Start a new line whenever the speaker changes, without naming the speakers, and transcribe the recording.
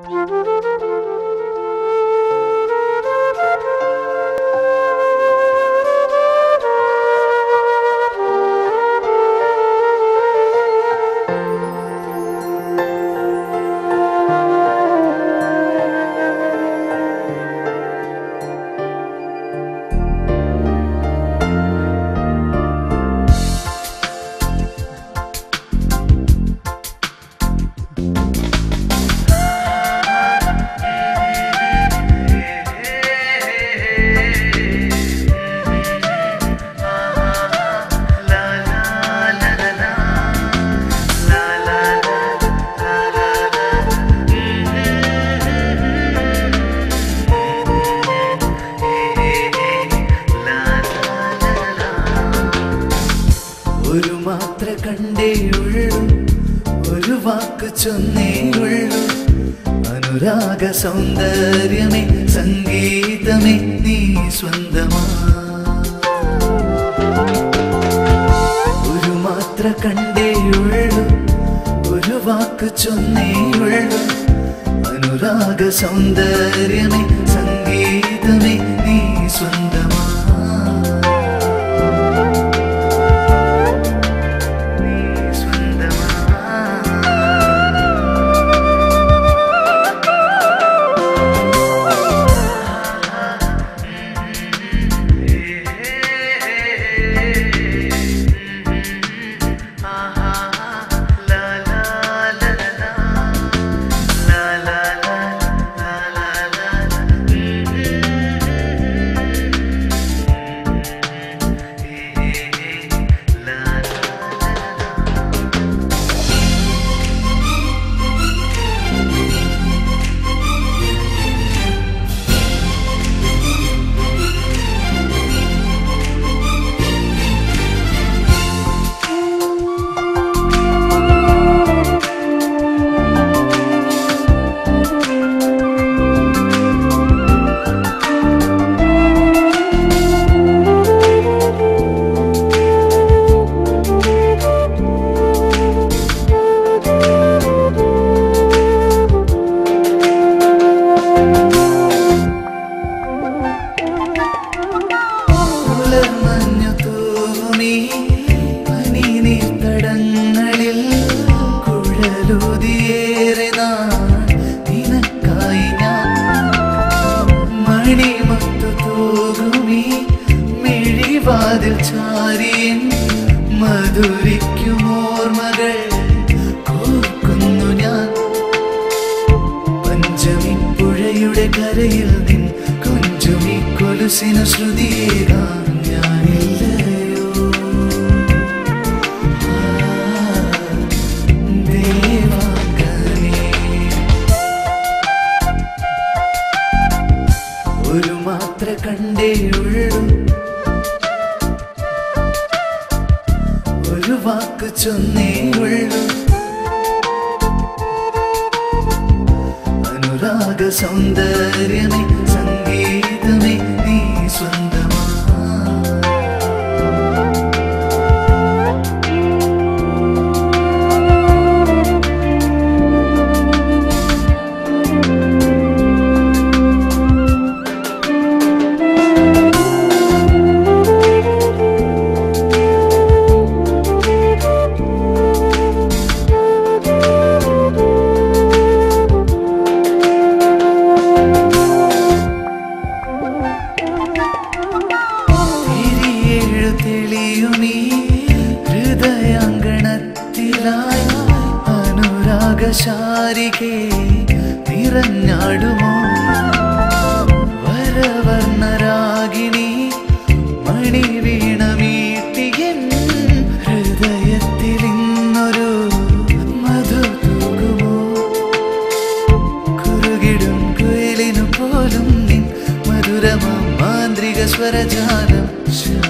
അനുരാഗ സൗന്ദര്യമേ സംഗീതമേ നീ സ്വന്തമാ ഒരു മാത്ര കണ്ടേയുള്ളൂ ഒരു വാക്ക് ചൊന്നേയുള്ളൂ അനുരാഗ സൗന്ദര്യമേ സംഗീതമേ നീ സ്വന്തമാ മധുരിക്കുമോർമകൾ കോർക്കുന്നു ഞാൻ പഞ്ചമി പുഴയുടെ കരയിൽ നിൻ കൊഞ്ചുമി കൊലുസിന ശ്രുതിയേകാൻ ഞാനില്ലയോ ദേവാംഗനേ ഒരു മാത്ര കണ്ടേയുള്ളൂ ഒരു വാക്ക് ചൊന്നേയുള്ളൂ അനുരാഗ സൗന്ദര്യമേ സംഗീതമേ നീ സ്വന്തമാ ഹൃദയാങ്കണത്തിലായി അനുരാഗശാരികേ നിറഞ്ഞാടുമോ വരവർണ്ണരാഗിണി മണി വീണമീട്ടിയൻ ഹൃദയത്തിൽ ഇന്നൊരു മധു തൂകുമോ കുറുകിടും കുയിലിനു പോലും നിൻ മധുരമാം മാന്ത്രിക സ്വരജാലം